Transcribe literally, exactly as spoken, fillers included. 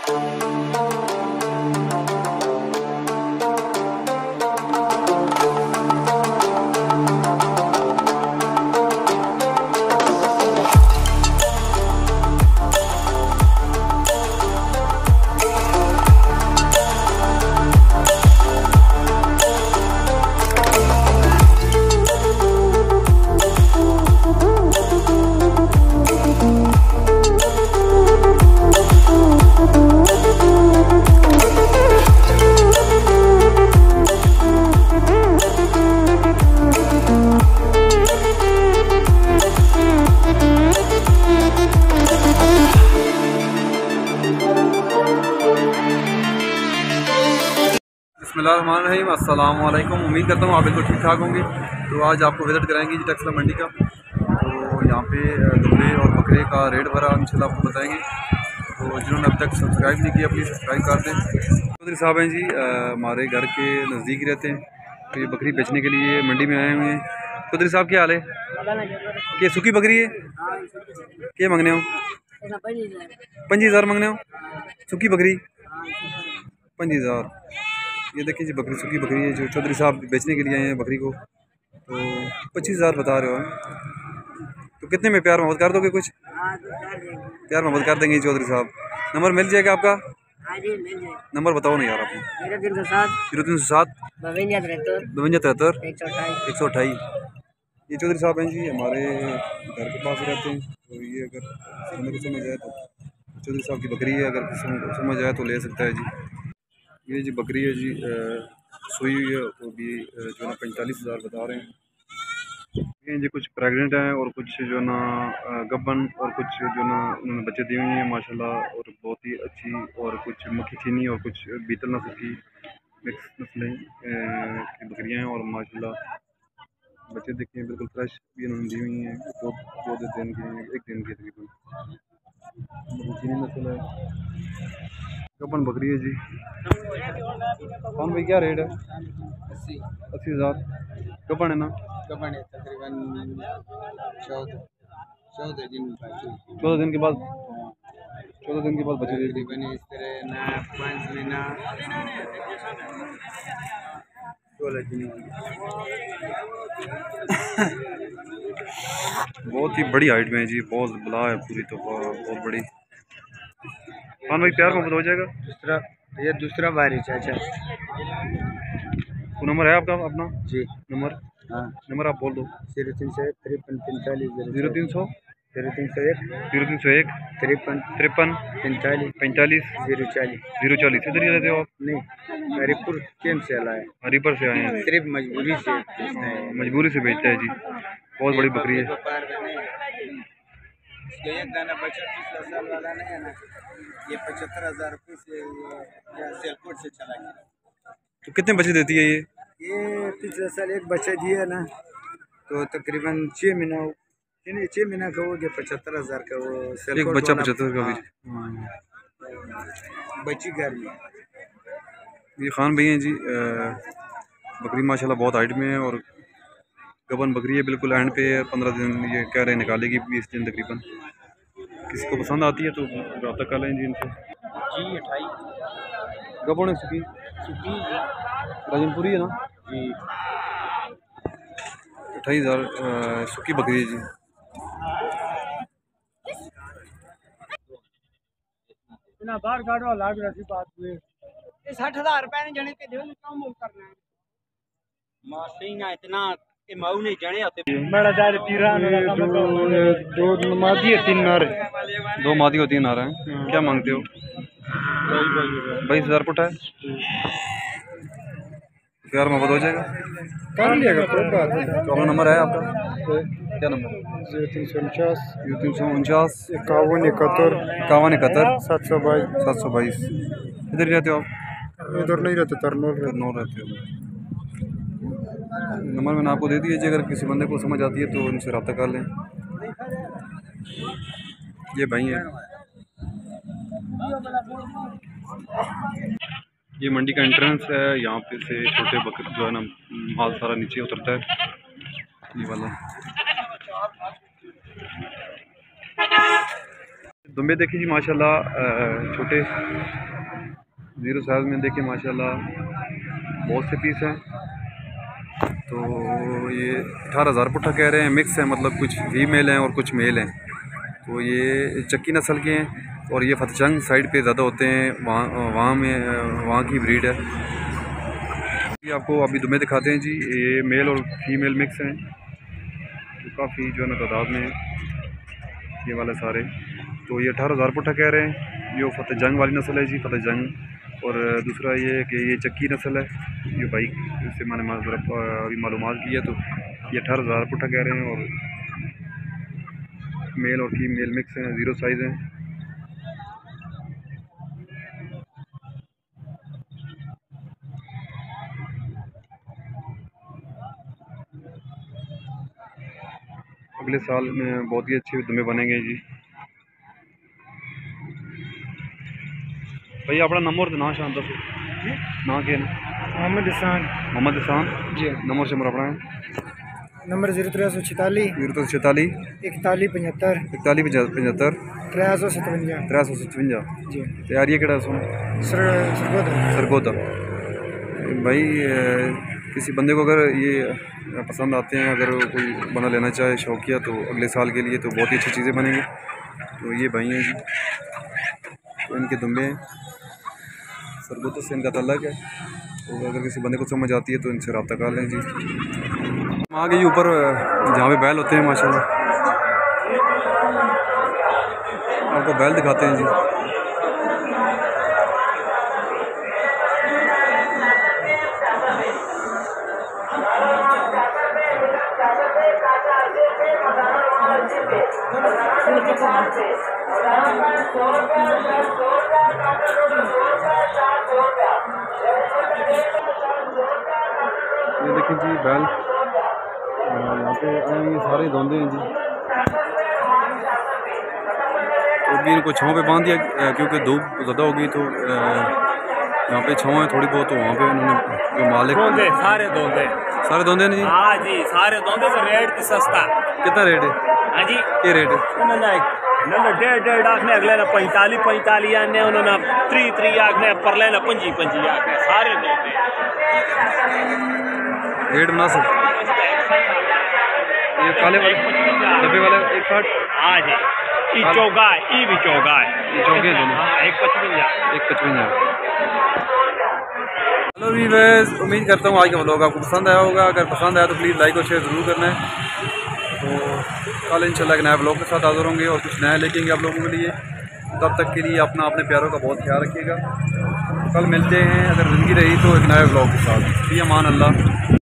बिस्मिल्लाहिर्रहमानिर्रहीम, अस्सलाम वालेकुम। उम्मीद करता हूँ आप बिल्कुल ठीक ठाक होंगे। तो आज आपको विज़िट कराएंगे जी टैक्सला मंडी का। तो यहाँ पे दुम्बे और बकरे का रेट भरा इंशाल्लाह आपको बताएंगे। तो जिन्होंने अब तक सब्सक्राइब नहीं किया प्लीज़ सब्सक्राइब कर दें। चौधरी साहब हैं जी, हमारे घर के नज़दीक ही रहते हैं। तो ये बकरी बेचने के लिए मंडी में आए हुए हैं। चौधरी साहब क्या हाल है? क्या सूखी बकरी है? क्या मंगने हो? पंजी हज़ार मंगने हो सूखी बकरी? पंजी हज़ार। ये देखिए जी बकरी सूखी बकरी है जो चौधरी साहब बेचने के लिए आए हैं बकरी को। तो पच्चीस हज़ार बता रहे हो। तो कितने में प्यार मोहब्बत कर दोगे? कुछ प्यार मोहब्बत कर देंगे चौधरी साहब। नंबर मिल जाएगा आपका? नंबर बताओ ना यार आपने। जीरो तीन सौ सात बवंजा तिहत्तर एक सौ अठाई। ये चौधरी साहब हैं जी, हमारे घर के पास रहते हैं। तो ये अगर समझ को समझ आए तो चौधरी साहब की बकरी है, अगर किसी को समझ आए तो ले सकता है जी। ये जी बकरी है जी, सोई हुई है। तो भी जो ना पैंतालीस हज़ार बता रहे हैं। ये जी कुछ प्रेग्नेंट हैं और कुछ जो ना गब्बन और कुछ जो ना उन्होंने बच्चे दिए हुए हैं माशाल्लाह। और बहुत ही अच्छी, और कुछ मक्खी चीनी और कुछ बीतल नस्ल की मिक्स नस्लें की बकरियाँ हैं। और माशाल्लाह बच्चे देखते हैं बिल्कुल फ्रेश भी इन्होंने दी हुई हैं। दो दो दो दिन के, एक दिन के तकरीबन चीनी नस्ल है। गब्बन बकरी है जी। कौन भाई क्या रेट है? अस्सी अस्सी हज़ार। गब्बन है ना? गब्बन है तकरीबन चौदह चौदह दिन चौदह दिन के बाद चौदह दिन के बाद बच्चे दे दी। इस तरह ना पाँच महीना सोलह दिन। बहुत ही बड़ी हाइट में है जी, बहुत बला है पूरी। तो बहुत बड़ी। हाँ भाई प्यार मोहब्बत हो जाएगा। दूसरा ये दूसरा बारी चाचा। तो नंबर है आपका अपना? जी नंबर। हाँ नंबर आप बोल दो। जीरो तीन सौ एक तिरपन पैंतालीस जीरो तीन सौ जीरो तीन सौ एक जीरो तीन सौ एक तिरपन तिरपन पैंतालीस पैंतालीस जीरो चालीस जीरो चालीस। इधर ही रहते हो आप? नहीं, हरिपुर कैंप से आया है। हरिपुर से आए हैं? सिर्फ मजबूरी से मजबूरी से बेचता है जी। बहुत बड़ी बकरी है। एक दाना बच्चा पिछले साल वाला नहीं है ना, ये पचहत्तर हजार रुपये से सेलकोट से चला गया। तो कितने बच्चे देती है ये? ये पिछले साल एक बच्चा दिया ना, तो तकरीबन छः महीना छः महीना का हो गया। पचहत्तर हजार का वो एक बच्चा पचहत्तर का भी। बच्ची घर में। ये खान भैया जी, बकरी माशाल्लाह बहुत हाइट में है और गबन बकरी है, बिल्कुल एंड पे है। पंद्रह दिन ये कह रहे निकालेगी, बीस दिन तकरीबन। किसी को पसंद आती है तो रब्ता कर लें जी इनसे। जी अठाई गबन है सुखी सुखी राजनपुरी है ना जी। अठाई हज़ार सुखी बकरी है जी। बाहर काटो लाग रही बात हुए साठ हजार रुपए जने के देव काम करना है मासी ना इतना ये माऊ नहीं जने आते बड़ा दार पीरान दो दो मादी है तीन नार दो मादी और तीन नार हैं। क्या मांगते हो? बाईस हज़ार फुट है। प्यार मोहब्बत हो जाएगा, कर लिएगा कोई बात नहीं। तो अपना नंबर है आपका? क्या नंबर? जीरो तीन सौ उनचास जीरो तीन सौ उनचास इक्यावन इकहत्तर इक्यावन इकहत्तर सात सौ बाईस सात सौ बाईस। इधर ही रहते हो आप? इधर नहीं रहते, तरनौल तरनौल रहते हो। नंबर मैंने आपको दे दिया जी, अगर किसी बंदे को समझ आती है तो उनसे रब्ता कर लें। ये भाई है। ये मंडी का एंट्रेंस है। यहाँ पे से छोटे बकरे जो है ना माल सारा नीचे उतरता है, ये वाला। दुम्बे देखिए जी माशाल्लाह, छोटे ज़ीरो साइज़ में देखिए माशाल्लाह बहुत से पीस हैं। तो ये अठारह हज़ार पुट्ठा कह रहे हैं, मिक्स है, मतलब कुछ फीमेल हैं और कुछ मेल हैं। तो ये चक्की नस्ल के हैं और ये फतजंग साइड पे ज़्यादा होते हैं, वहाँ वहाँ में वहाँ की ब्रीड है। ये आपको अभी दुम्बे दिखाते हैं जी, ये मेल और फीमेल मिक्स हैं, तो काफ़ी जो है ना तादाद में ये वाले सारे। तो ये अठारह हज़ार पुट्ठा कह रहे हैं। ये फतजंग वाली नस्ल है जी, फतजंग। और दूसरा ये कि ये चक्की नस्ल है, ये भाई इससे मैंने अभी मालूमात की है। तो ये अठारह हज़ार पुट्ठा कह रहे हैं और मेल और फीमेल मिक्स हैं, ज़ीरो साइज़ हैं। अगले साल में बहुत ही अच्छे दुम्बे बनेंगे जी। भाई अपना नंबर तो ना शान दस ना के मोहम्मद हसान मोहम्मद हसान जी। नंबर से अपना है नंबर जीरो त्रै सौ छताली जीरो तो छताली इकताली पचहत्तर इकताली पचहत्तर त्रै सौ सतवंजा त्रै सौ सतवंजा जी। तैयारी है केड़ा सुन सरगोदा। भाई किसी बंदे को अगर ये पसंद आते हैं, अगर कोई बना लेना चाहे शौकिया, तो अगले साल के लिए तो बहुत ही अच्छी चीज़ें बनेंगी। तो ये भाई हैं जी, तो इनके दुम्बे हैं, सरगोदा से इनका तल्लक है। तो अगर किसी बंदे को समझ आती है तो इनसे रब्ता कर लें जी। हम आ गए ऊपर जहाँ पे बैल होते हैं माशाल्लाह, आपको बैल दिखाते हैं जी। ये देखें जी बैल यहाँ पे आए हैं, सारे धोंदे हैं जी। तो भी इनको छाँव पे बांध दिया क्योंकि धूप ज़्यादा होगी, तो यहाँ पे छाँव है थोड़ी बहुत, तो वहाँ पे उन्होंने जो मालिक धोंदे सारे धोंदे सारे धोंदे नहीं जी। हाँ जी सारे धोंदे, तो रेट सस्ता। कितना रेट है? हाँ जी ये रेट है उन्होंने डेढ़ डेढ़ आखने, अगले ने पैंताली पैंताली आने, उन्होंने त्री त्री आखने, परले ने पंजी पंजी आखने, सारे धोंदे रेट मुनासिब। ये काले वाले डब्बे वाले एक साठ। हाँ जी ई चौगा है, ई भी चौगा है, ये चौके हैं दोनों। हाँ, एक पचवंजा एक पचवंजा। हेलो व्यूअर्स, उम्मीद करता हूँ आज का व्लॉग आपको पसंद आया होगा। अगर पसंद आया तो प्लीज़ लाइक और शेयर ज़रूर करना है। तो कल इंशाल्लाह एक नया व्लॉग के साथ हाज़िर होंगे और कुछ नया लेके आप लोगों के लिए। तब तक के लिए अपना अपने प्यारों का बहुत ख्याल रखिएगा। कल मिलते हैं अगर ज़िंदगी रही तो एक नए व्लॉग के साथ। फी अमान अल्लाह।